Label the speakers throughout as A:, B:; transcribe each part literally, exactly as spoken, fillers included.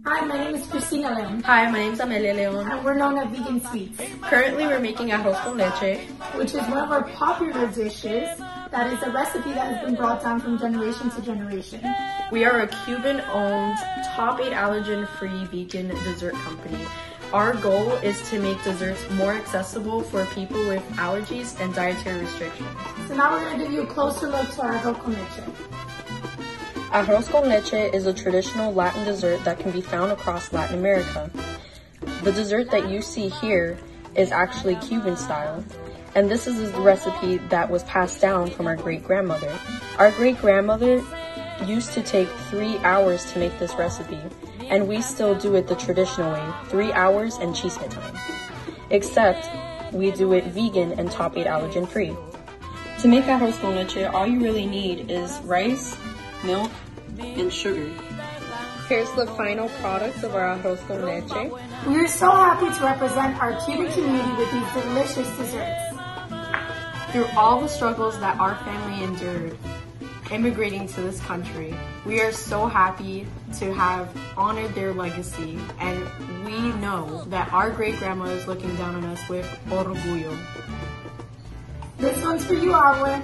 A: Hi, my name is Cristina Leon.
B: Hi, my name is Amelia Leon.
A: And we're known as Vegan Sweets.
B: Currently, we're making arroz con leche,
A: which is one of our popular dishes that is a recipe that has been brought down from generation to generation.
B: We are a Cuban-owned, top eight allergen-free vegan dessert company. Our goal is to make desserts more accessible for people with allergies and dietary restrictions.
A: So now we're going to give you a closer look to our arroz con leche.
B: Arroz con leche is a traditional Latin dessert that can be found across Latin America. The dessert that you see here is actually Cuban style, and this is the recipe that was passed down from our great-grandmother. Our great-grandmother used to take three hours to make this recipe, and we still do it the traditional way, three hours and chisme time. Except, we do it vegan and top eight allergen free. To make arroz con leche, all you really need is rice, milk, and sugar. Here's the final product of our arroz con leche.
A: We are so happy to represent our Cuban community with these delicious desserts.
B: Through all the struggles that our family endured, immigrating to this country, we are so happy to have honored their legacy, and we know that our great-grandma is looking down on us with orgullo.
A: This one's for you, Abue.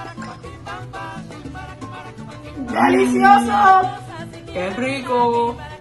A: ¡Delicioso!
B: ¡Qué rico!